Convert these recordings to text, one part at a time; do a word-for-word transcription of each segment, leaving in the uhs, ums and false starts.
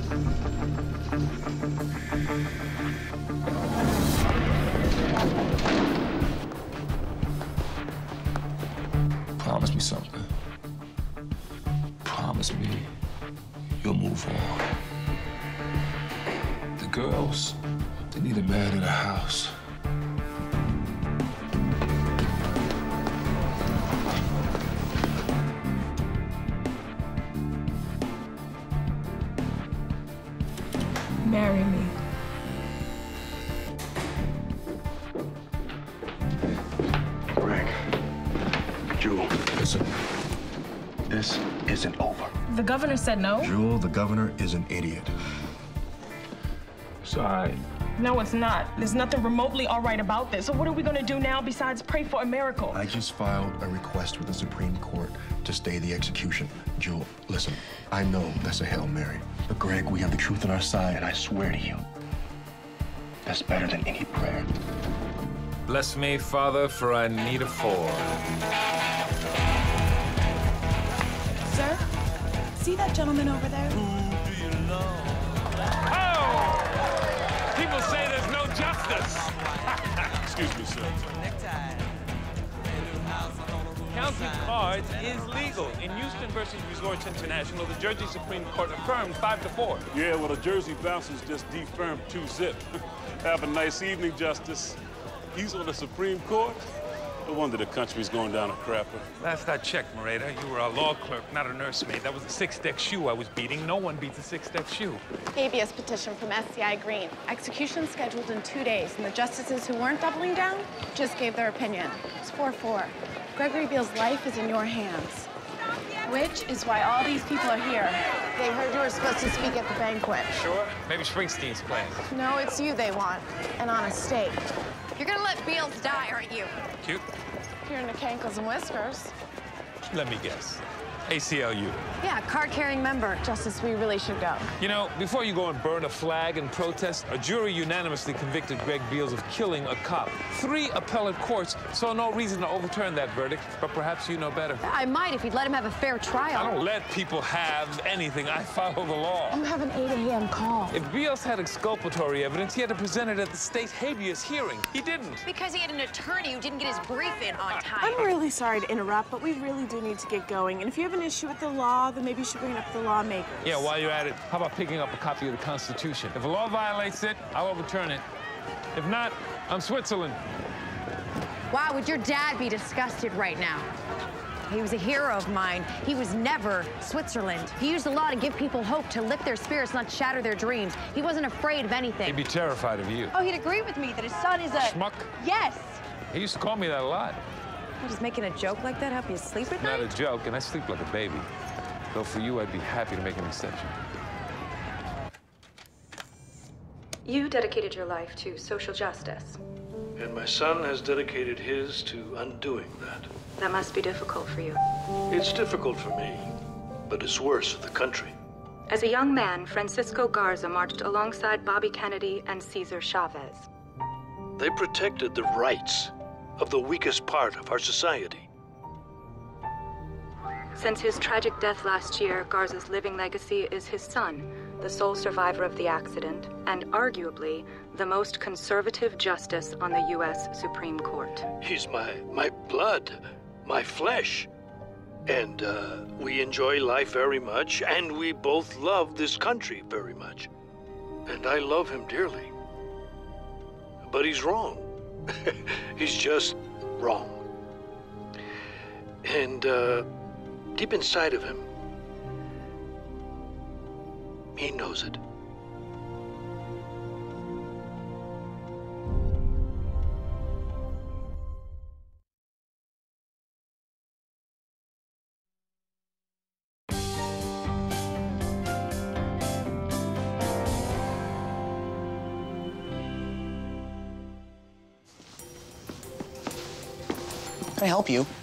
Promise me something. Promise me you'll move on. The girls, they need a man in the house. Marry me. Greg, Jewel, listen. This isn't over. The governor said no? Jewel, the governor is an idiot. It's all right. No, it's not. There's nothing remotely all right about this. So what are we gonna do now besides pray for a miracle? I just filed a request with the Supreme Court to stay the execution. Jewel, listen, I know that's a Hail Mary. But Greg, we have the truth on our side, and I swear to you, that's better than any prayer. Bless me, Father, for I need a Ford. Sir, see that gentleman over there? Oh! People say there's no justice. Excuse me, sir. Counting cards is legal. In Houston versus Resorts International, the Jersey Supreme Court affirmed five to four. Yeah, well, the Jersey bouncers just defirmed two zip. Have a nice evening, Justice. He's on the Supreme Court. No wonder the country's going down a crapper. Last I checked, Moreta, you were a law clerk, not a nursemaid. That was a six-deck shoe I was beating. No one beats a six-deck shoe. Habeas petition from S C I Green. Execution scheduled in two days, and the justices who weren't doubling down just gave their opinion. It's four four. Gregory Beale's life is in your hands. Which is why all these people are here. They heard you were supposed to speak at the banquet. Sure? Maybe Springsteen's playing. No, it's you they want, and on a stake. You're gonna let Beals die, aren't you? Cute. You're in the cankles and whiskers. Let me guess. A C L U. Yeah, card-carrying member. Justice, we really should go. You know, before you go and burn a flag and protest, a jury unanimously convicted Greg Beals of killing a cop. Three appellate courts saw no reason to overturn that verdict, but perhaps you know better. I might if you'd let him have a fair trial. I don't let people have anything. I follow the law. You have an eight A M call. If Beals had exculpatory evidence, he had to present it at the state habeas hearing. He didn't. Because he had an attorney who didn't get his brief in on time. I'm really sorry to interrupt, but we really do need to get going. And if you have an issue with the law, then maybe you should bring it up to the lawmakers. Yeah, while you're at it, how about picking up a copy of the Constitution? If a law violates it, I'll overturn it. If not, I'm Switzerland. Wow, would your dad be disgusted right now? He was a hero of mine. He was never Switzerland. He used the law to give people hope, to lift their spirits, not shatter their dreams. He wasn't afraid of anything. He'd be terrified of you. Oh, he'd agree with me that his son is a... Schmuck? Yes. He used to call me that a lot. Just making a joke like that help you sleep at night? Not a joke, and I sleep like a baby. Though for you, I'd be happy to make an exception. You dedicated your life to social justice. And my son has dedicated his to undoing that. That must be difficult for you. It's difficult for me, but it's worse for the country. As a young man, Francisco Garza marched alongside Bobby Kennedy and Cesar Chavez. They protected the rights of the weakest part of our society. Since his tragic death last year, Garza's living legacy is his son, the sole survivor of the accident, and arguably the most conservative justice on the U S Supreme Court. He's my, my blood, my flesh. And uh, we enjoy life very much, and we both love this country very much. And I love him dearly. But he's wrong. He's just wrong. And uh, deep inside of him, he knows it. Can I help you?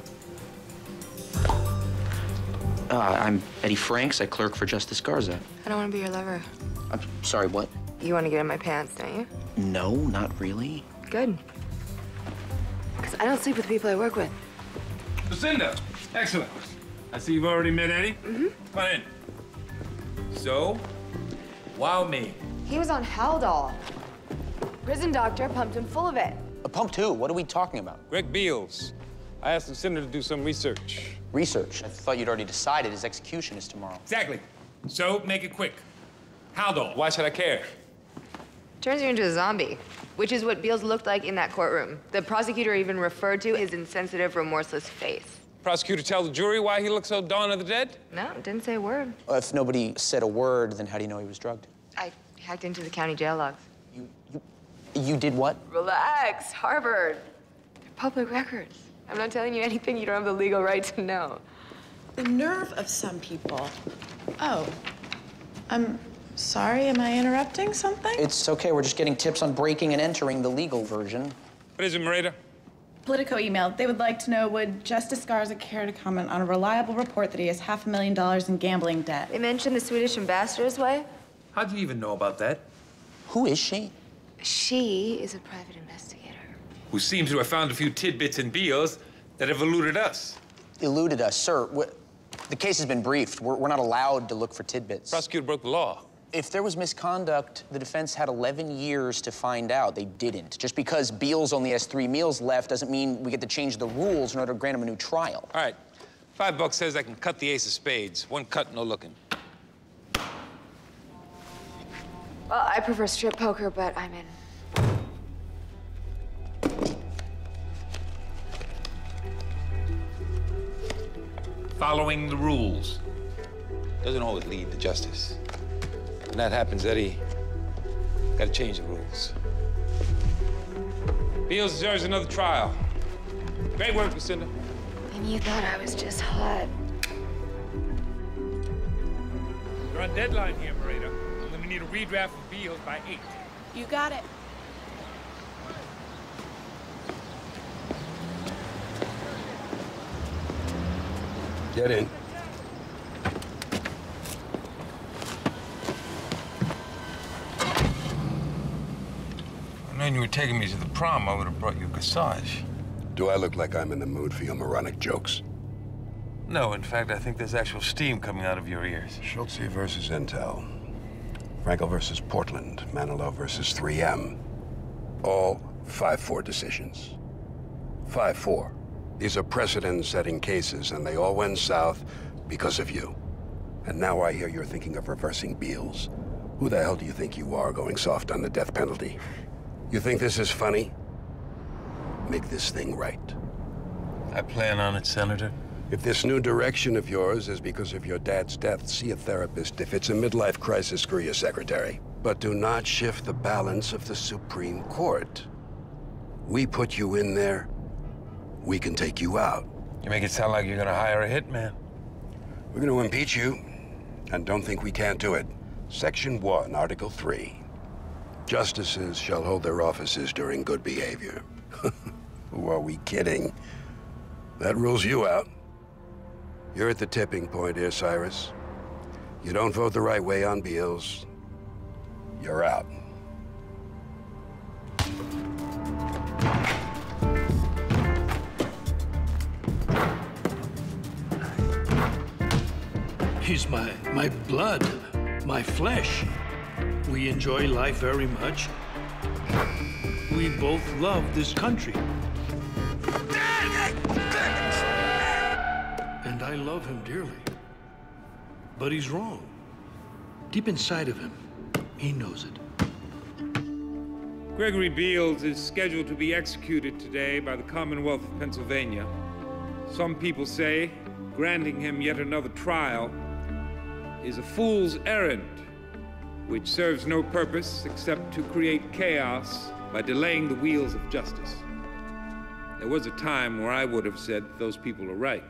Uh, I'm Eddie Franks. I clerk for Justice Garza. I don't want to be your lover. I'm sorry, what? You want to get in my pants, don't you? No, not really. Good. Because I don't sleep with the people I work with. Lucinda, excellent. I see you've already met Eddie. Mm-hmm. Come on in. So, Wow me. He was on Haldol. Prison doctor pumped him full of it. A pump too? What are we talking about? Greg Beals. I asked the senator to do some research. Research? I thought you'd already decided his execution is tomorrow. Exactly. So, make it quick. Haldol. Why should I care? Turns you into a zombie, which is what Beals looked like in that courtroom. The prosecutor even referred to his insensitive, remorseless face. Prosecutor tell the jury why he looked so Dawn of the Dead? No, didn't say a word. Well, if nobody said a word, then how do you know he was drugged? I hacked into the county jail logs. You, you, you did what? Relax, Harvard. They're public records. I'm not telling you anything you don't have the legal right to know. The nerve of some people. Oh, I'm sorry, am I interrupting something? It's okay, we're just getting tips on breaking and entering the legal version. What is it, Marita? Politico emailed. They would like to know, would Justice Garza care to comment on a reliable report that he has half a million dollars in gambling debt? They mentioned the Swedish ambassador's wife. How do you even know about that? Who is she? She is a private investigator. Who seems to have found a few tidbits in Beals that have eluded us. Eluded us, sir. The case has been briefed. We're, we're not allowed to look for tidbits. Prosecutor broke the law. If there was misconduct, the defense had eleven years to find out. They didn't. Just because Beals only has three meals left doesn't mean we get to change the rules in order to grant him a new trial. All right. Five bucks says I can cut the ace of spades. One cut, no looking. Well, I prefer strip poker, but I'm in. Following the rules. Doesn't always lead to justice. When that happens, Eddie, gotta change the rules. Beals deserves another trial. Great work, Lucinda. And you thought I was just hot. We're on deadline here, Marita. And then we need a redraft of Beals by eight. You got it. Get in. I knew you were taking me to the prom. I would have brought you a corsage. Do I look like I'm in the mood for your moronic jokes? No, in fact, I think there's actual steam coming out of your ears. Schultze versus Intel. Franco versus Portland. Manilow versus three M. All five four decisions. five four. These are precedent-setting cases, and they all went south because of you. And now I hear you're thinking of reversing Beals. Who the hell do you think you are, going soft on the death penalty? You think this is funny? Make this thing right. I plan on it, Senator. If this new direction of yours is because of your dad's death, see a therapist. If it's a midlife crisis, screw your secretary. But do not shift the balance of the Supreme Court. We put you in there, we can take you out. You make it sound like you're gonna hire a hitman. We're gonna impeach you, and don't think we can't do it. Section one, Article three. Justices shall hold their offices during good behavior. Who are we kidding? That rules you out. You're at the tipping point here, Cyrus. You don't vote the right way on Beals, you're out. He's my, my blood, my flesh. We enjoy life very much. We both love this country. And I love him dearly. But he's wrong. Deep inside of him, he knows it. Gregory Beals is scheduled to be executed today by the Commonwealth of Pennsylvania. Some people say granting him yet another trial is a fool's errand, which serves no purpose except to create chaos by delaying the wheels of justice. There was a time where I would have said those people are right.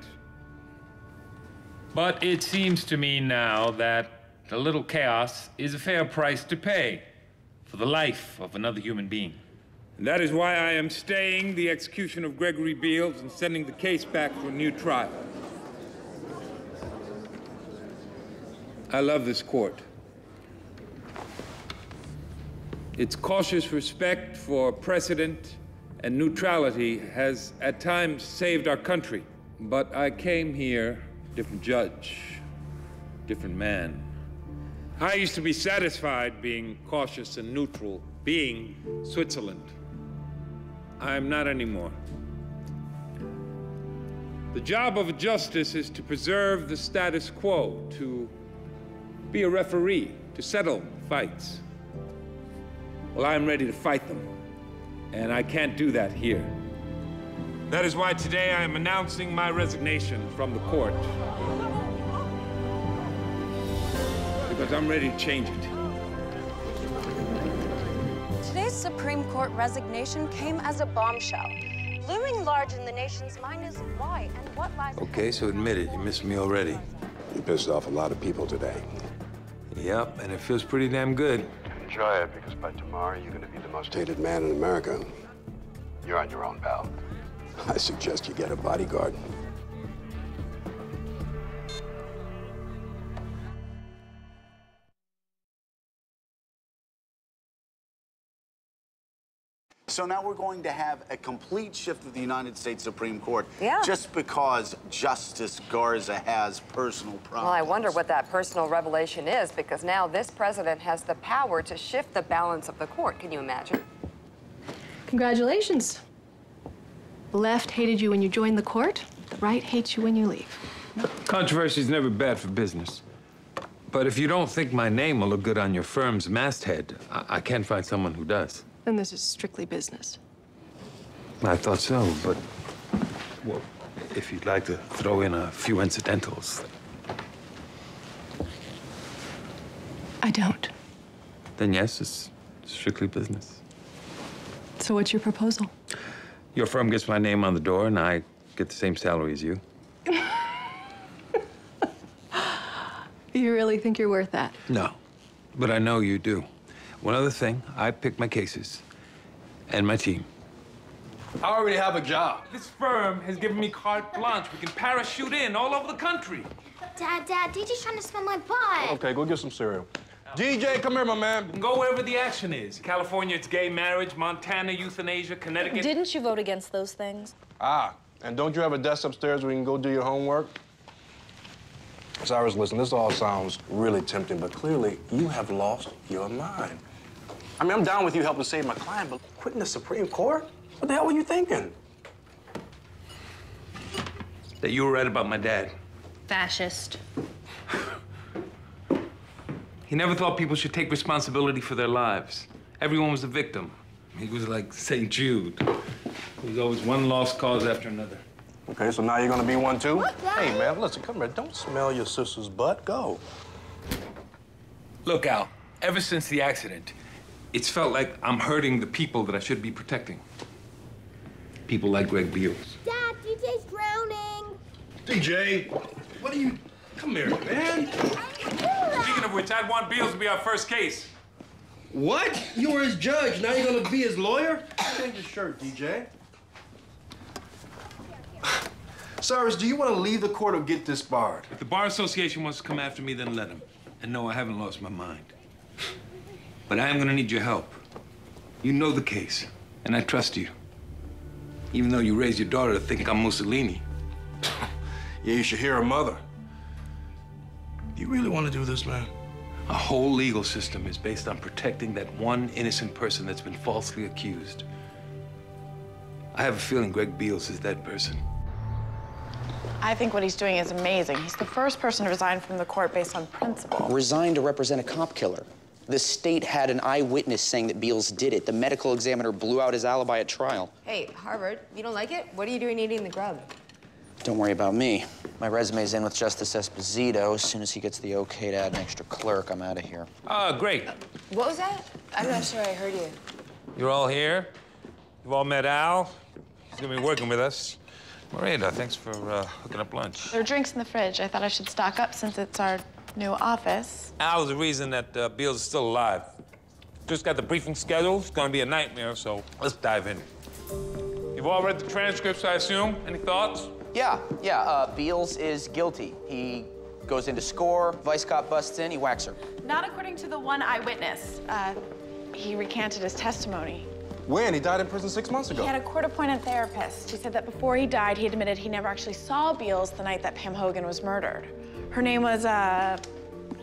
But it seems to me now that a little chaos is a fair price to pay for the life of another human being. And that is why I am staying the execution of Gregory Beals and sending the case back for a new trial. I love this court. Its cautious respect for precedent and neutrality has at times saved our country. But I came here, different judge, different man. I used to be satisfied being cautious and neutral, being Switzerland. I'm not anymore. The job of a justice is to preserve the status quo, to be a referee, to settle fights. Well, I'm ready to fight them, and I can't do that here. That is why today I am announcing my resignation from the court. Because I'm ready to change it. Today's Supreme Court resignation came as a bombshell. Looming large in the nation's mind is why and what lies ahead. Okay, so admit it, you missed me already. You pissed off a lot of people today. Yep, and it feels pretty damn good. Enjoy it, because by tomorrow, you're gonna be the most hated man in America. You're on your own, pal. I suggest you get a bodyguard. So now we're going to have a complete shift of the United States Supreme Court. Yeah. Just because Justice Garza has personal problems. Well, I wonder what that personal revelation is, because now this president has the power to shift the balance of the court. Can you imagine? Congratulations. The left hated you when you joined the court. The right hates you when you leave. Controversy is never bad for business. But if you don't think my name will look good on your firm's masthead, I, I can't find someone who does. Then this is strictly business. I thought so, but, well, if you'd like to throw in a few incidentals. I don't. Then yes, it's strictly business. So what's your proposal? Your firm gets my name on the door, and I get the same salary as you. You really think you're worth that? No, but I know you do. One other thing, I pick my cases and my team. I already have a job. This firm has given me carte blanche. We can parachute in all over the country. Dad, Dad, D J's trying to smell my butt. Okay, go get some cereal. D J, come here, my man. We can go wherever the action is. California, it's gay marriage. Montana, euthanasia. Connecticut. Didn't you vote against those things? Ah, and don't you have a desk upstairs where you can go do your homework? Cyrus, listen, this all sounds really tempting, but clearly you have lost your mind. I mean, I'm down with you helping save my client, but quitting the Supreme Court? What the hell were you thinking? That you were right about my dad. Fascist. He never thought people should take responsibility for their lives. Everyone was a victim. He was like Saint Jude. He was always one lost cause after another. Okay, so now you're gonna be one too? Hey, man, listen, come here. Don't smell your sister's butt. Go. Look, Al, ever since the accident, it's felt like I'm hurting the people that I should be protecting. People like Greg Beals. Dad, D J's drowning. D J, what are you... Come here, man. Speaking of which, I'd want Beals to be our first case. What? You were his judge. Now you're gonna be his lawyer? Change your shirt, D J. Cyrus, do you want to leave the court or get disbarred? If the Bar Association wants to come after me, then let them. And no, I haven't lost my mind. But I am gonna need your help. You know the case, and I trust you. Even though you raised your daughter to think I'm Mussolini. Yeah, you should hear her mother. You really want to do this, man? Our whole legal system is based on protecting that one innocent person that's been falsely accused. I have a feeling Greg Beals is that person. I think what he's doing is amazing. He's the first person to resign from the court based on principle. Resigned to represent a cop killer. The state had an eyewitness saying that Beals did it. The medical examiner blew out his alibi at trial. Hey, Harvard, you don't like it? What are you doing eating the grub? Don't worry about me. My resume's in with Justice Esposito. As soon as he gets the okay to add an extra clerk, I'm out of here. Ah, great. What was that? I'm not sure I heard you. You're all here. You've all met Al. He's gonna be working with us. Miranda, thanks for uh, hooking up lunch. There are drinks in the fridge. I thought I should stock up since it's our new office. Al's the reason that uh, Beals is still alive. Just got the briefing schedule. It's gonna be a nightmare, so let's dive in. You've all read the transcripts, I assume. Any thoughts? Yeah, yeah, uh, Beals is guilty. He goes into score, vice cop busts in, he whacks her. Not according to the one eyewitness. Uh, he recanted his testimony. When? He died in prison six months ago. He had a court-appointed therapist. He said that before he died, he admitted he never actually saw Beals the night that Pam Hogan was murdered. Her name was, uh,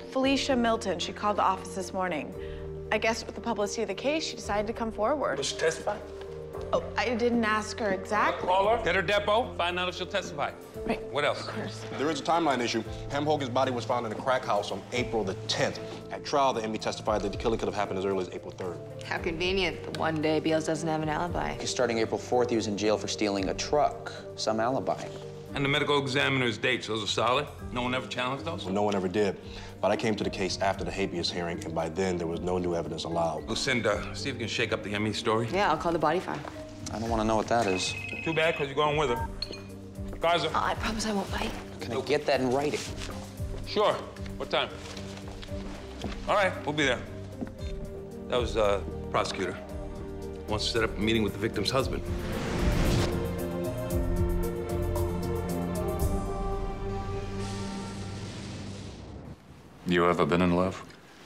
Felicia Milton. She called the office this morning. I guess with the publicity of the case, she decided to come forward. Will she testify? Oh, I didn't ask her exactly. Call her. Get her depot. Find out if she'll testify. Right. What else? Of course. There is a timeline issue. Ham Hogan's body was found in a crack house on April the tenth. At trial, the enemy testified that the killing could have happened as early as April third. How convenient. The one day Beals doesn't have an alibi. Starting April fourth, he was in jail for stealing a truck. Some alibi. And the medical examiner's dates, those are solid? No one ever challenged those? Well, no one ever did. But I came to the case after the habeas hearing, and by then there was no new evidence allowed. Lucinda, see if you can shake up the M E story. Yeah, I'll call the body file. I don't want to know what that is. Too bad, because you're going with her. Garza. Oh, I promise I won't bite. Can I get that in writing? Sure. What time? All right, we'll be there. That was uh, prosecutor. Wants to set up a meeting with the victim's husband. You ever been in love?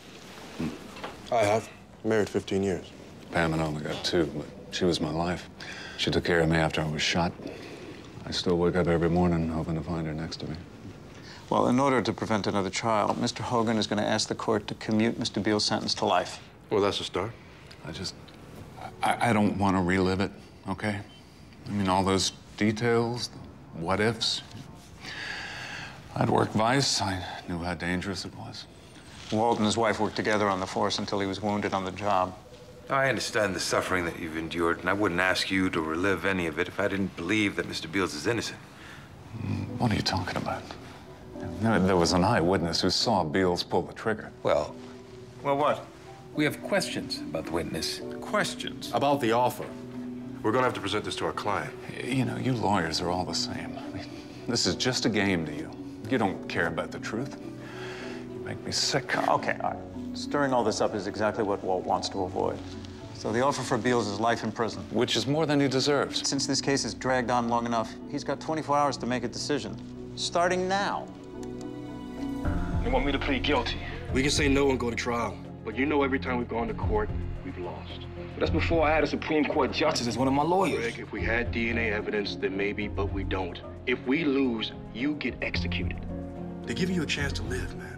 I have. Married fifteen years. Pam and I only got two, but she was my life. She took care of me after I was shot. I still wake up every morning hoping to find her next to me. Well, in order to prevent another trial, Mister Hogan is going to ask the court to commute Mister Beals' sentence to life. Well, that's a start. I just... I, I don't want to relive it, okay? I mean, all those details, the what-ifs. I'd worked Vice. I knew how dangerous it was. Walt and his wife worked together on the force until he was wounded on the job. I understand the suffering that you've endured, and I wouldn't ask you to relive any of it if I didn't believe that Mister Beals is innocent. What are you talking about? There was an eyewitness who saw Beals pull the trigger. Well... Well, what? We have questions about the witness. Questions? About the offer. We're going to have to present this to our client. You know, you lawyers are all the same. I mean, this is just a game to you. You don't care about the truth. You make me sick. Okay, all right. Stirring all this up is exactly what Walt wants to avoid. So the offer for Beals is life in prison. Which is more than he deserves. Since this case has dragged on long enough, he's got twenty-four hours to make a decision. Starting now. They want me to plead guilty. We can say no and go to trial. But you know every time we've gone to court, we've lost. But that's before I had a Supreme Court justice as one of my lawyers. Greg, if we had D N A evidence, then maybe, but we don't. If we lose, you get executed. They're giving you a chance to live, man.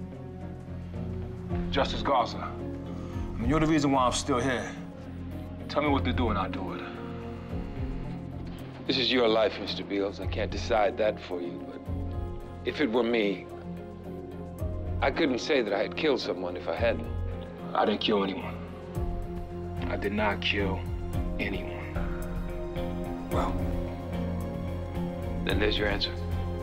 Justice Garza, I mean, you're the reason why I'm still here. Tell me what to do and I'll do it. This is your life, Mister Beals. I can't decide that for you, but if it were me, I couldn't say that I had killed someone if I hadn't. I didn't kill anyone. I did not kill anyone. Well, then there's your answer.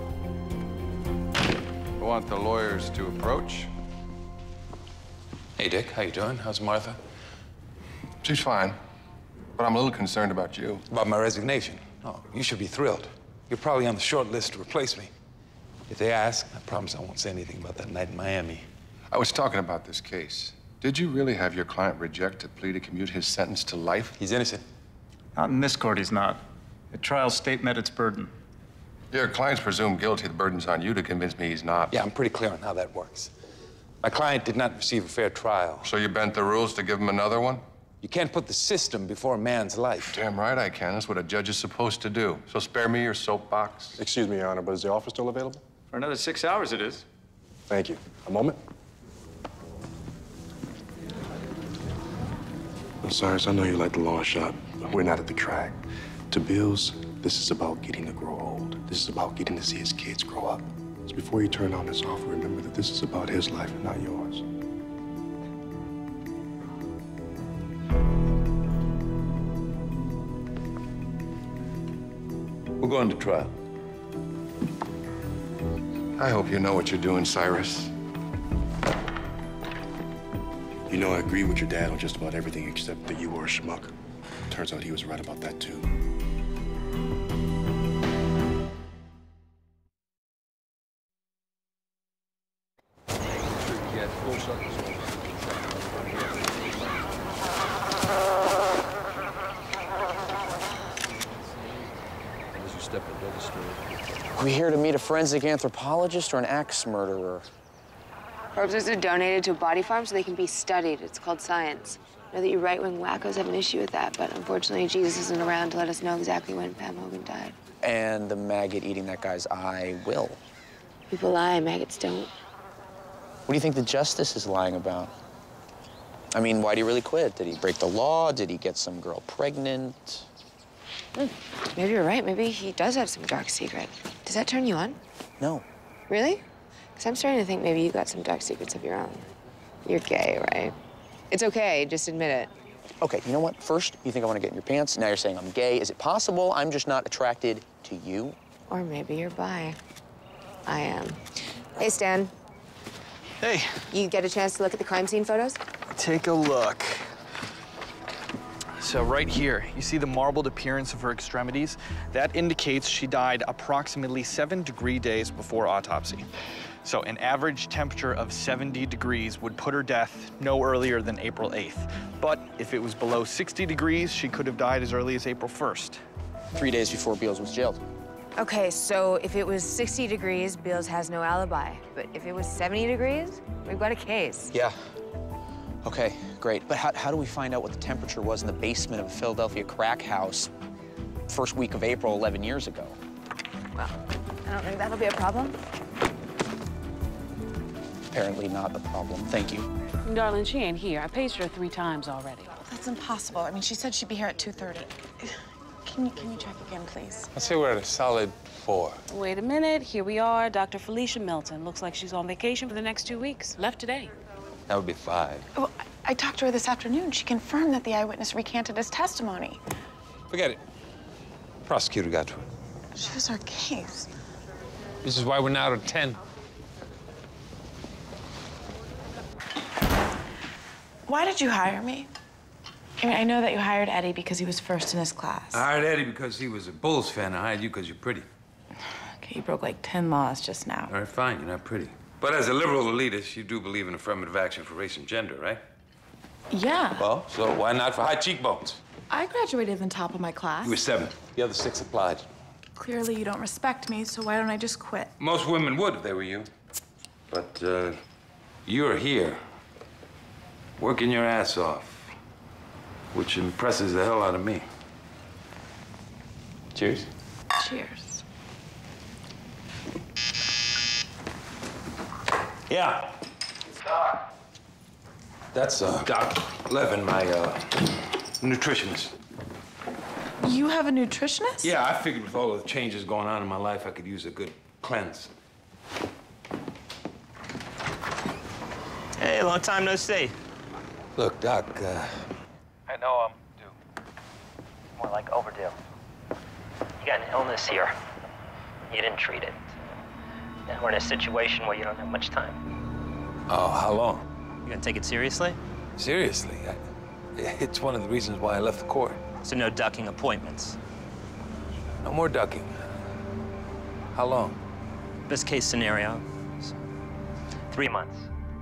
I want the lawyers to approach. Hey, Dick, how you doing? How's Martha? She's fine, but I'm a little concerned about you. About my resignation? Oh, you should be thrilled. You're probably on the short list to replace me. If they ask, I promise I won't say anything about that night in Miami. I was talking about this case. Did you really have your client reject a plea to commute his sentence to life? He's innocent. Not in this court, he's not. At trial, state met its burden. Your client's presumed guilty. The burden's on you to convince me he's not. Yeah, I'm pretty clear on how that works. My client did not receive a fair trial. So you bent the rules to give him another one? You can't put the system before a man's life. Damn right I can. That's what a judge is supposed to do. So spare me your soapbox. Excuse me, Your Honor, but is the offer still available? For another six hours, it is. Thank you. A moment. I'm sorry, I know you like the long shot, but we're not at the track. To Beals, this is about getting to grow old. This is about getting to see his kids grow up. So before you turn on this offer, remember that this is about his life and not yours. We're going to trial. I hope you know what you're doing, Cyrus. You know, I agree with your dad on just about everything except that you were a schmuck. Turns out he was right about that, too. Are we here to meet a forensic anthropologist or an axe murderer? Corpses are donated to a body farm so they can be studied. It's called science. I know that you right-wing wackos have an issue with that, but unfortunately, Jesus isn't around to let us know exactly when Pam Hogan died. And the maggot eating that guy's eye will. People lie, maggots don't. What do you think the justice is lying about? I mean, why did he really quit? Did he break the law? Did he get some girl pregnant? Hmm. Maybe you're right. Maybe he does have some dark secret. Does that turn you on? No. Really? Because I'm starting to think maybe you got some dark secrets of your own. You're gay, right? It's okay, just admit it. Okay, you know what? First, you think I want to get in your pants. Now you're saying I'm gay. Is it possible I'm just not attracted to you? Or maybe you're bi. I am. Hey, Stan. Hey. You get a chance to look at the crime scene photos? Take a look. So right here, you see the marbled appearance of her extremities? That indicates she died approximately seven degree days before autopsy. So an average temperature of seventy degrees would put her death no earlier than April eighth. But if it was below sixty degrees, she could have died as early as April first. Three days before Beals was jailed. Okay, so if it was sixty degrees, Beals has no alibi. But if it was seventy degrees, we've got a case. Yeah. Okay, great. But how, how do we find out what the temperature was in the basement of a Philadelphia crack house first week of April eleven years ago? Well, I don't think that'll be a problem. Apparently not a problem. Thank you. Darling, she ain't here. I paged her three times already. That's impossible. I mean, she said she'd be here at two thirty. Can you, can you check again, please? I'd say we're at a solid four. Wait a minute. Here we are. Doctor Felicia Milton. Looks like she's on vacation for the next two weeks. Left today. That would be five. Well, I, I talked to her this afternoon. She confirmed that the eyewitness recanted his testimony. Forget it. Prosecutor got to it. She was our case. This is why we're now at ten. Why did you hire me? I mean, I know that you hired Eddie because he was first in his class. I hired Eddie because he was a Bulls fan. I hired you because you're pretty. Okay, you broke like ten laws just now. All right, fine, you're not pretty. But as a liberal elitist, you do believe in affirmative action for race and gender, right? Yeah. Well, so why not for high cheekbones? I graduated in top of my class. You were seventh. The other six applied. Clearly you don't respect me, so why don't I just quit? Most women would if they were you. But uh, you're here, working your ass off, which impresses the hell out of me. Cheers. Cheers. Yeah. That's uh, Doc Levin, my uh, nutritionist. You have a nutritionist? Yeah, I figured with all the changes going on in my life, I could use a good cleanse. Hey, long time no see. Look, Doc, uh... I know I'm due. More like overdue. You got an illness here. You didn't treat it. And we're in a situation where you don't have much time. Oh, how long? You gonna take it seriously? Seriously? I, it's one of the reasons why I left the court. So no ducking appointments? No more ducking. How long? Best case scenario, three months.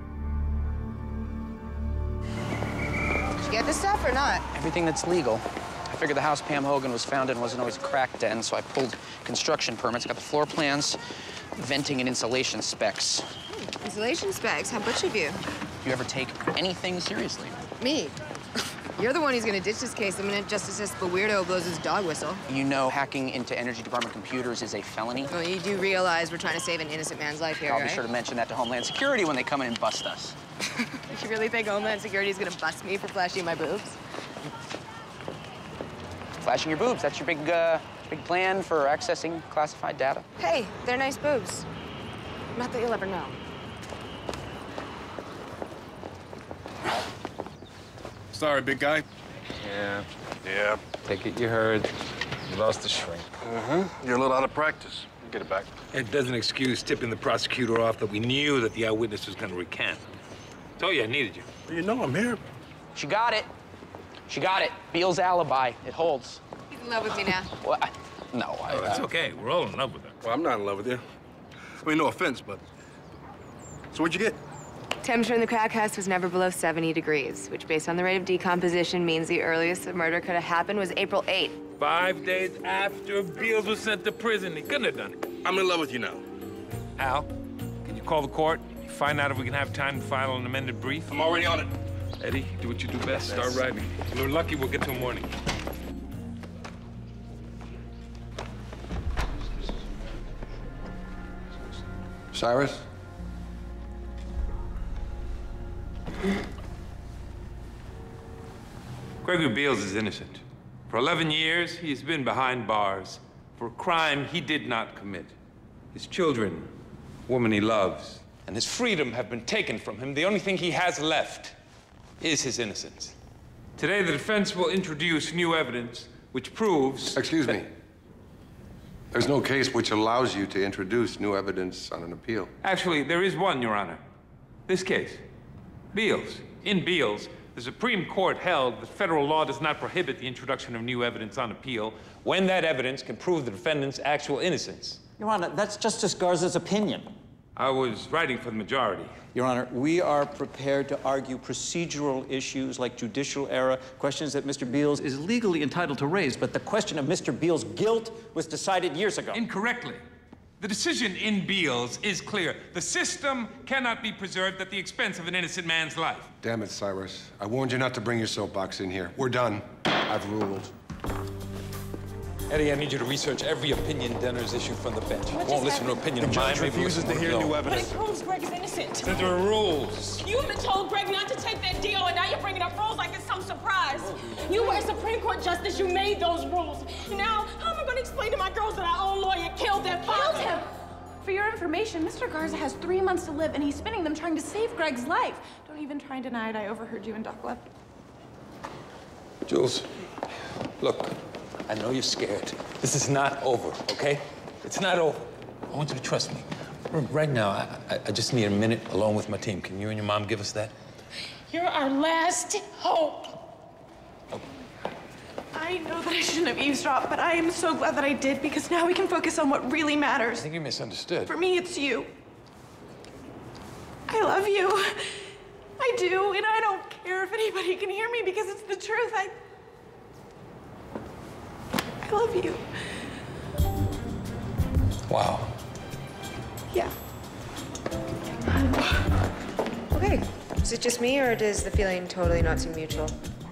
Did you get this stuff or not? Everything that's legal. I figured the house Pam Hogan was found in wasn't always a crack den, so I pulled construction permits. I got the floor plans, venting and insulation specs. Hmm, insulation specs? How much of you? You ever take anything seriously? Me? You're the one who's gonna ditch this case the minute Justice Espa Weirdo blows his dog whistle. You know hacking into Energy Department computers is a felony? Well, you do realize we're trying to save an innocent man's life here, I'll right? be sure to mention that to Homeland Security when they come in and bust us. You really think Homeland Security is gonna bust me for flashing my boobs? Flashing your boobs, that's your big, uh, big plan for accessing classified data? Hey, they're nice boobs. Not that you'll ever know. Sorry, big guy. Yeah. Yeah. Take it you heard. You lost the shrink. Mm-hmm. You're a little out of practice. You get it back. It doesn't excuse tipping the prosecutor off that we knew that the eyewitness was going to recant. Told you I needed you. You know I'm here. She got it. She got it. Beal's alibi. It holds. He's in love with me now. What? I, no, I... Oh, that's uh, okay. We're all in love with her. Well, I'm not in love with you. I mean, no offense, but... So what'd you get? Temperature in the crack house was never below seventy degrees, which based on the rate of decomposition means the earliest the murder could have happened was April eighth. Five days after Beals was sent to prison. He couldn't have done it. I'm in love with you now. Al, can you call the court? Find out if we can have time to file an amended brief? I'm already on it. Eddie, do what you do best. Start writing. If we're lucky, we'll get till morning. Cyrus? Gregory Beals is innocent. For eleven years, he has been behind bars for a crime he did not commit. His children, woman he loves, and his freedom have been taken from him. The only thing he has left is his innocence. Today, the defense will introduce new evidence which proves... Excuse me. There's no case which allows you to introduce new evidence on an appeal. Actually, there is one, Your Honor. This case. Beals. In Beals, the Supreme Court held that federal law does not prohibit the introduction of new evidence on appeal when that evidence can prove the defendant's actual innocence. Your Honor, that's Justice Garza's opinion. I was writing for the majority. Your Honor, we are prepared to argue procedural issues like judicial error, questions that Mister Beals is legally entitled to raise, but the question of Mister Beals' guilt was decided years ago. Incorrectly. The decision in Beals is clear. The system cannot be preserved at the expense of an innocent man's life. Damn it, Cyrus. I warned you not to bring your soapbox in here. We're done. I've ruled. Eddie, I need you to research every opinion Denner's issued from the bench. What Won't just listen to an opinion The of mine. judge maybe refuses listen to hear your new own. But evidence. it proves Greg is innocent. There are rules. You even told Greg not to take that deal, and now you're bringing up rules like it's some surprise. You were a Supreme Court justice. You made those rules. Now, how am I going to explain to my girls that our own lawyer killed their father? Killed him? For your information, Mister Garza has three months to live, and he's spending them trying to save Greg's life. Don't even try and deny it. I overheard you and Doc left. Jules, look, I know you're scared. This is not over, okay? It's not over. I want you to trust me. Right now, I, I, I just need a minute alone with my team. Can you and your mom give us that? You're our last hope. I know that I shouldn't have eavesdropped, but I am so glad that I did, because now we can focus on what really matters. I think you misunderstood. For me, it's you. I love you. I do, and I don't care if anybody can hear me because it's the truth. I... I love you. Wow. Yeah. Okay. Is it just me, or does the feeling totally not seem mutual?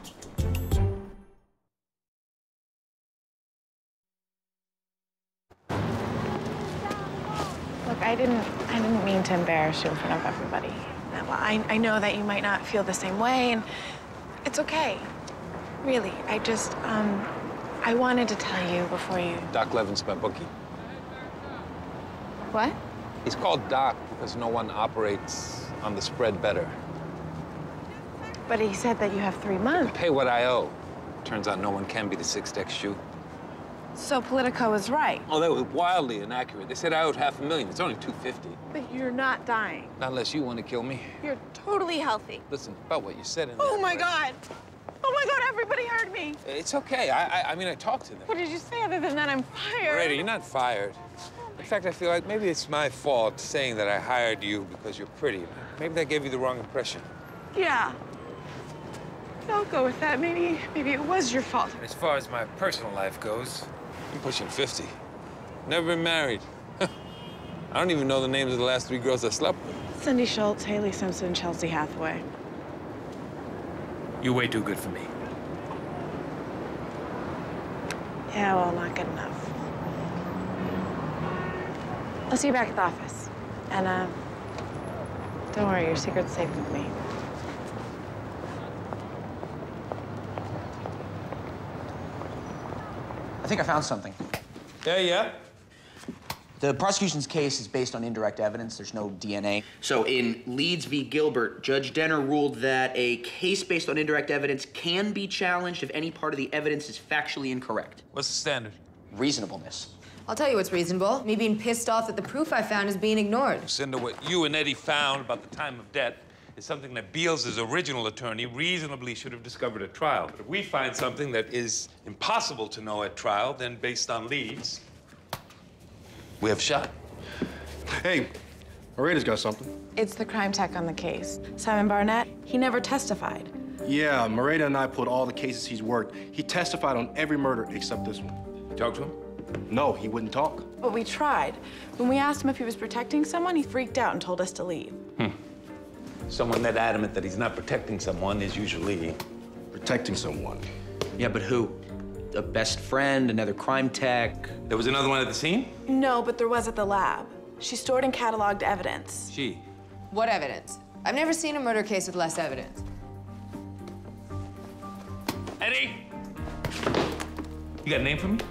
Look, I didn't, I didn't mean to embarrass you in front of everybody. Now, I, I know that you might not feel the same way, and it's okay. Really, I just, um, I wanted to tell you before you... Doc Levin's my bookie. What? He's called Doc because no one operates on the spread better. But he said that you have three months. Pay what I owe. Turns out no one can be the six-deck shoe. So Politico was right. Oh, that was wildly inaccurate. They said I owed half a million. It's only two fifty. But you're not dying. Not unless you want to kill me. You're totally healthy. Listen, about what you said in Oh there, my right? God. Oh my God, everybody heard me. It's okay. I, I, I mean, I talked to them. What did you say other than that I'm fired? Brady, you're not fired. In fact, I feel like maybe it's my fault saying that I hired you because you're pretty. Maybe that gave you the wrong impression. Yeah. I'll go with that. Maybe, maybe it was your fault. As far as my personal life goes, I'm pushing fifty. Never been married. I don't even know the names of the last three girls I slept with. Cindy Schultz, Haley Simpson, Chelsea Hathaway. You're way too good for me. Yeah, well, not good enough. I'll see you back at the office. And, uh, don't worry, your secret's safe with me. I think I found something. Yeah, yeah? The prosecution's case is based on indirect evidence. There's no D N A. So in Leeds v. Gilbert, Judge Denner ruled that a case based on indirect evidence can be challenged if any part of the evidence is factually incorrect. What's the standard? Reasonableness. I'll tell you what's reasonable. Me being pissed off that the proof I found is being ignored. Lucinda, what you and Eddie found about the time of death is something that Beals' original attorney reasonably should have discovered at trial. But if we find something that is impossible to know at trial, then based on Leeds, we have a shot. Hey, Moretta's got something. It's the crime tech on the case. Simon Barnett, he never testified. Yeah, Moretta and I put all the cases he's worked. He testified on every murder except this one. You talk to him? No, he wouldn't talk. But we tried. When we asked him if he was protecting someone, he freaked out and told us to leave. Hmm. Someone that adamant that he's not protecting someone is usually... Protecting someone. Yeah, but who? A best friend, another crime tech? There was another one at the scene? No, but there was at the lab. She stored and cataloged evidence. She? What evidence? I've never seen a murder case with less evidence. Eddie! You got a name for me?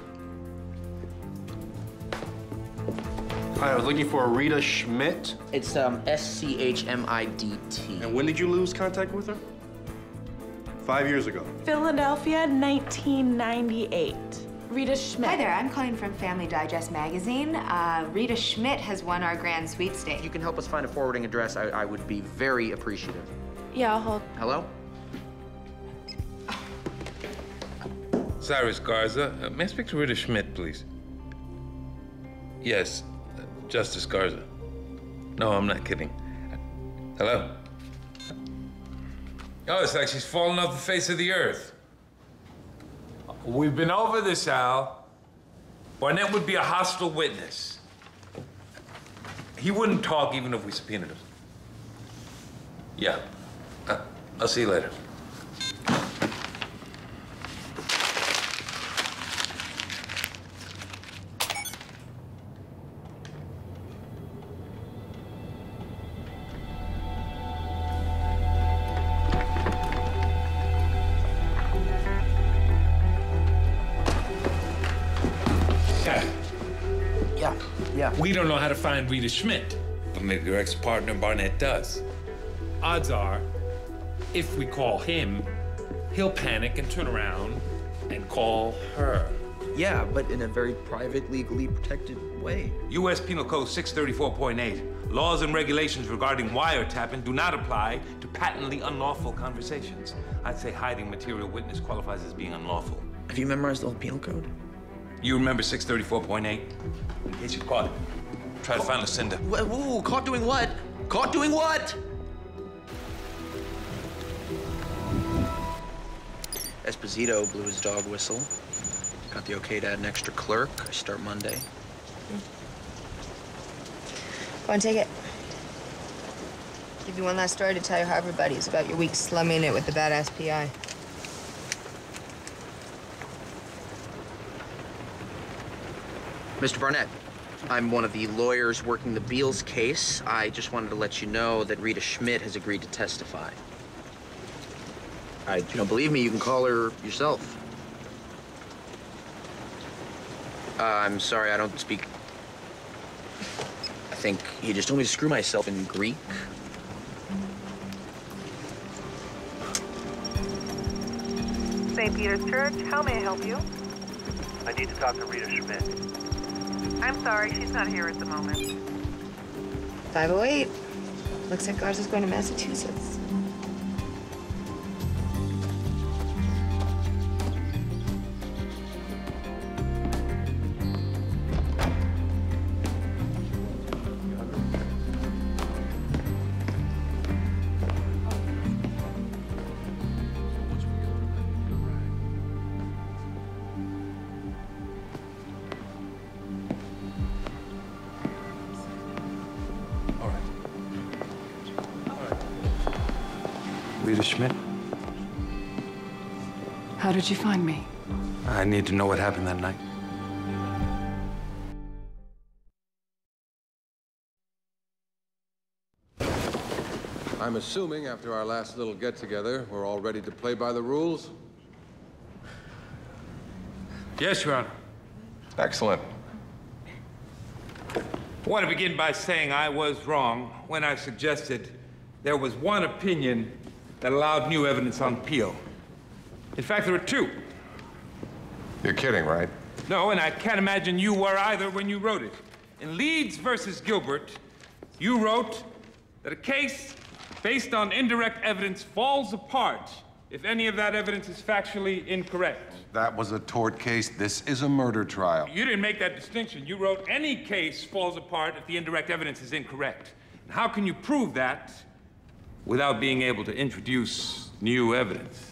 Hi, I was looking for Rita Schmidt. It's um, S C H M I D T. And when did you lose contact with her? Five years ago. Philadelphia, nineteen ninety-eight. Rita Schmidt. Hi there, I'm calling from Family Digest magazine. Uh, Rita Schmidt has won our grand sweepstakes. If you can help us find a forwarding address, I, I would be very appreciative. Yeah, I'll hold. Hello? Cyrus Garza. Uh, may I speak to Rita Schmidt, please? Yes, uh, Justice Garza. No, I'm not kidding. Hello? Oh, it's like she's fallen off the face of the earth. We've been over this, Al. Barnett would be a hostile witness. He wouldn't talk even if we subpoenaed him. Yeah. Uh, I'll see you later. We don't know how to find Rita Schmidt, but maybe your ex-partner Barnett does. Odds are, if we call him, he'll panic and turn around and call her. Yeah, but in a very private, legally protected way. U S Penal Code six thirty-four point eight. Laws and regulations regarding wiretapping do not apply to patently unlawful conversations. I'd say hiding material witness qualifies as being unlawful. Have you memorized the whole penal code? You remember six thirty-four point eight? In case you caught it. Try to find Lucinda. Ooh, caught doing what? Caught doing what? Esposito blew his dog whistle. Got the okay to add an extra clerk. I start Monday. Go on, take it. Give you one last story to tell your Harvard buddies about your week slumming it with the badass P I. Mister Barnett, I'm one of the lawyers working the Beals case. I just wanted to let you know that Rita Schmidt has agreed to testify. I, you don't believe me, you can call her yourself. Uh, I'm sorry, I don't speak... I think he just told me to screw myself in Greek. Saint Peter's Church, how may I help you? I need to talk to Rita Schmidt. I'm sorry, she's not here at the moment. five oh eight. Looks like Garza's going to Massachusetts. Rita Schmidt? How did you find me? I need to know what happened that night. I'm assuming after our last little get-together, we're all ready to play by the rules? Yes, Your Honor. Excellent. I want to begin by saying I was wrong when I suggested there was one opinion that allowed new evidence on appeal. In fact, there were two. You're kidding, right? No, and I can't imagine you were either when you wrote it. In Leeds versus Gilbert, you wrote that a case based on indirect evidence falls apart if any of that evidence is factually incorrect. That was a tort case. This is a murder trial. You didn't make that distinction. You wrote any case falls apart if the indirect evidence is incorrect. And how can you prove that without being able to introduce new evidence?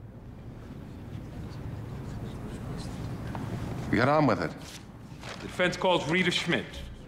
Get on with it. The defense calls Rita Schmidt.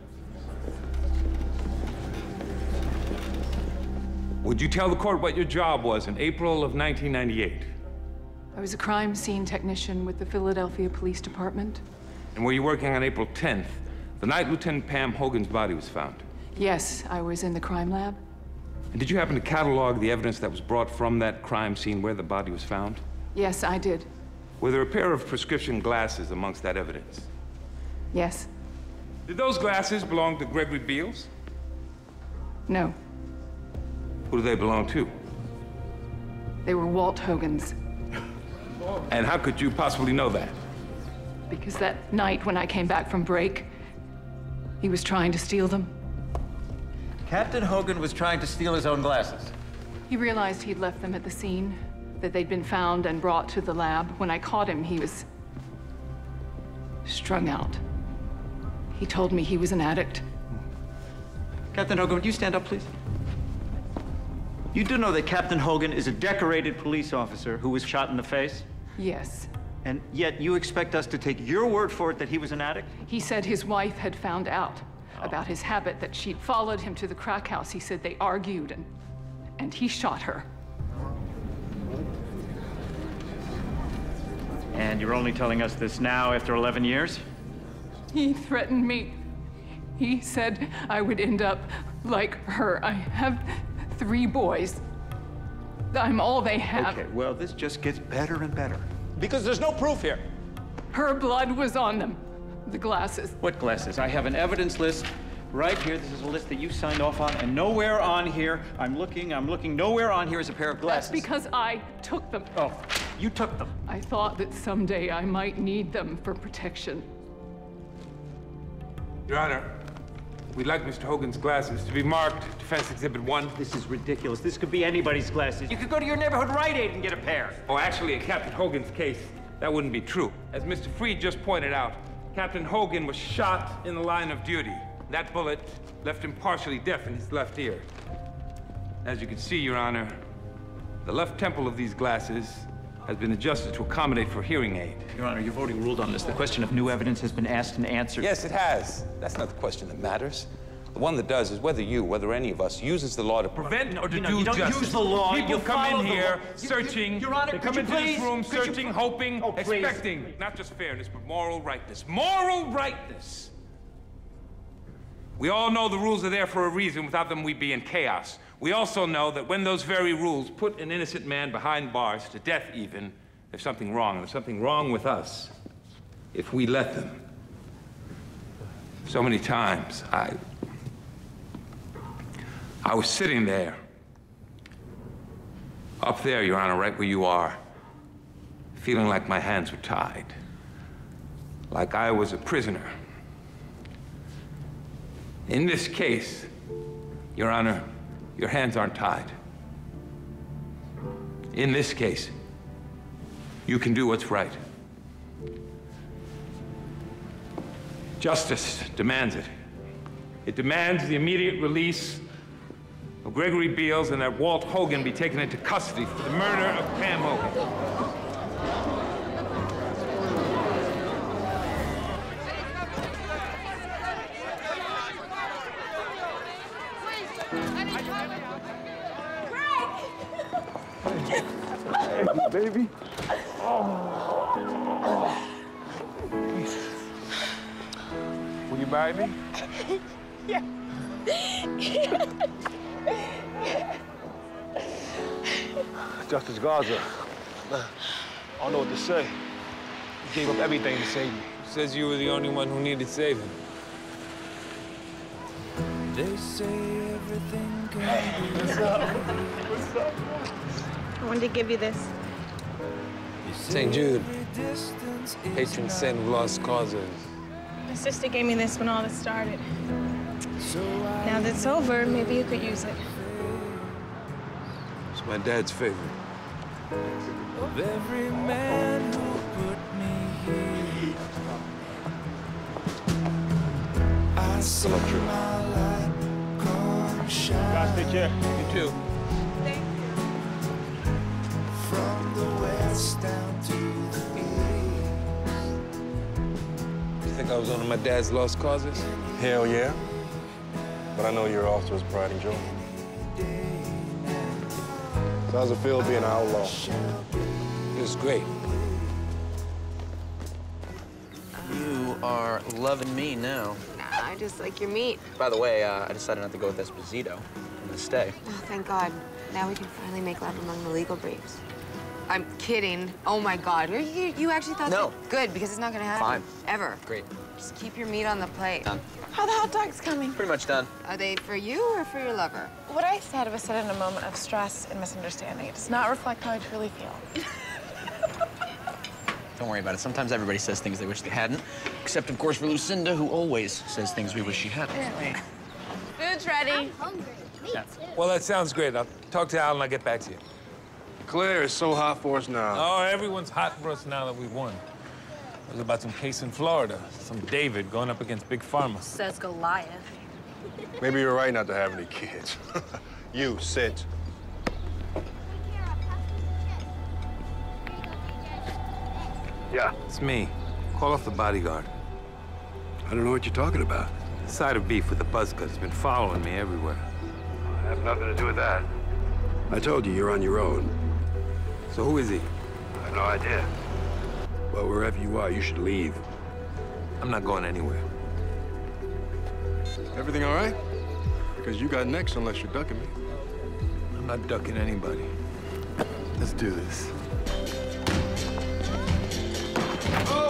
Would you tell the court what your job was in April of nineteen ninety-eight? I was a crime scene technician with the Philadelphia Police Department. And were you working on April tenth, the night Lieutenant Pam Hogan's body was found? Yes, I was in the crime lab. And did you happen to catalog the evidence that was brought from that crime scene where the body was found? Yes, I did. Were there a pair of prescription glasses amongst that evidence? Yes. Did those glasses belong to Gregory Beals? No. Who do they belong to? They were Walt Hogan's. And how could you possibly know that? Because that night when I came back from break, he was trying to steal them. Captain Hogan was trying to steal his own glasses. He realized he'd left them at the scene, that they'd been found and brought to the lab. When I caught him, he was strung out. He told me he was an addict. Captain Hogan, would you stand up, please? You do know that Captain Hogan is a decorated police officer who was shot in the face? Yes. And yet you expect us to take your word for it that he was an addict? He said his wife had found out about his habit, that she'd followed him to the crack house. He said they argued and, and he shot her. And you're only telling us this now after eleven years? He threatened me. He said I would end up like her. I have three boys. I'm all they have. Okay, well, this just gets better and better. Because there's no proof here. Her blood was on them. The glasses. What glasses? I have an evidence list right here. This is a list that you signed off on, and nowhere on here, I'm looking, I'm looking, nowhere on here is a pair of glasses. That's because I took them. Oh, you took them. I thought that someday I might need them for protection. Your Honor, we'd like Mister Hogan's glasses to be marked Defense Exhibit one. This is ridiculous. This could be anybody's glasses. You could go to your neighborhood Rite Aid and get a pair. Oh, actually, in Captain Hogan's case, that wouldn't be true. As Mister Freed just pointed out, Captain Hogan was shot in the line of duty. That bullet left him partially deaf in his left ear. As you can see, Your Honor, the left temple of these glasses has been adjusted to accommodate for hearing aid. Your Honor, you've already ruled on this. The question of new evidence has been asked and answered. Yes, it has. That's not the question that matters. The one that does is whether you, whether any of us, uses the law to prevent no, or to you know, do you don't justice. use the law. People You come in the here law. searching. You, you, Your Honor, they could come you into please, this room could searching, you, hoping, oh, expecting. Not just fairness, but moral rightness. Moral rightness. We all know the rules are there for a reason. Without them, we'd be in chaos. We also know that when those very rules put an innocent man behind bars, to death even, there's something wrong. There's something wrong with us if we let them. So many times, I... I was sitting there, up there, Your Honor, right where you are, feeling like my hands were tied, like I was a prisoner. In this case, Your Honor, your hands aren't tied. In this case, you can do what's right. Justice demands it. It demands the immediate release of Gregory Beals and that Walt Hogan be taken into custody for the murder of Pam Hogan. Hey, baby. Oh. Will you marry me? Yeah. Justice Garza, I don't know what to say. You gave up everything to save me. Says you were the only one who needed saving. They say everything can hey, be what's up? What's up? I wanted to give you this. Saint Jude, patron saint of lost causes. My sister gave me this when all this started. Now that it's over, maybe you could use it. It's my dad's favorite. Of every man who put me here, I see my light come shine. Guys, take care. You too. Thank you. From the west down to the east. You think I was one of my dad's lost causes? Hell yeah. But I know you're off to his pride and joy. So how's it feel being an outlaw? It was great. You are loving me now. Nah, I just like your meat. By the way, uh, I decided not to go with Esposito. gonna stay. Oh, thank God. Now we can finally make love among the legal briefs. I'm kidding. Oh my God. You, you, you actually thought No. that? Good, because it's not gonna happen. Fine. Ever. Great. Just keep your meat on the plate. Done. How are the hot dogs coming? Pretty much done. Are they for you or for your lover? What I said was said in a moment of stress and misunderstanding. It does not reflect how I truly feel. Don't worry about it. Sometimes everybody says things they wish they hadn't. Except, of course, for Lucinda, who always says things we wish she hadn't. Food's ready. I'm hungry. Me Yeah. too. Well, that sounds great. I'll talk to Al and I'll get back to you. Claire, it's so hot for us now. Oh, everyone's hot for us now that we won. It was about some case in Florida. Some David going up against Big Pharma. Says Goliath. Maybe you're right not to have any kids. You, sit. Yeah. It's me. Call off the bodyguard. I don't know what you're talking about. The side of beef with the buzzcut has been following me everywhere. I have nothing to do with that. I told you, you're on your own. So who is he? I have no idea. Well, wherever you are, you should leave. I'm not going anywhere. Everything all right? Because you got next unless you're ducking me. I'm not ducking anybody. Let's do this. Oh!